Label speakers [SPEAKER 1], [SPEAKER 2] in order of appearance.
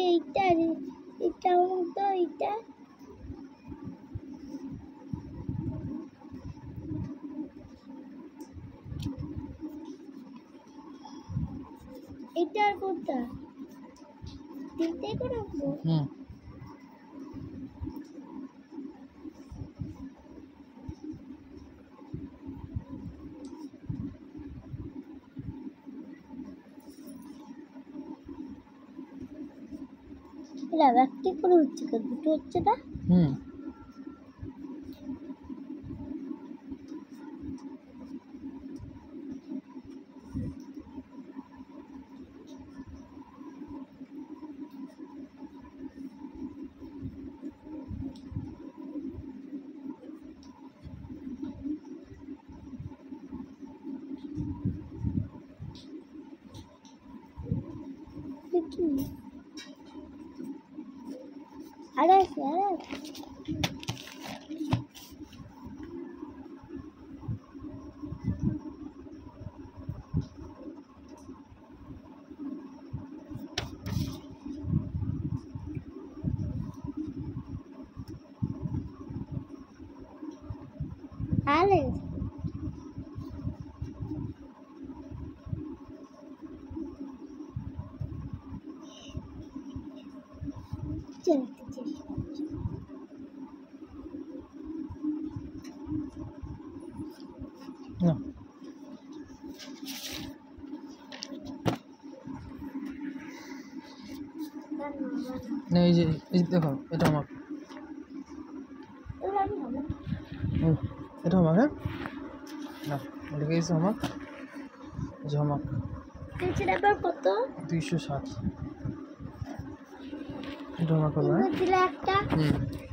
[SPEAKER 1] এইটা এটা তো এটা এটা কোনটা তিনটে করে রাখবো এটা একটি করে হচ্ছে দুটো হচ্ছে না আরে Alex.
[SPEAKER 2] No. না এই যে দেখো এটা আমার এটা আমার হ্যাঁ না এটা গেছে আমার যে আমার
[SPEAKER 1] কত
[SPEAKER 2] 260 এটা আমার কত
[SPEAKER 1] একটা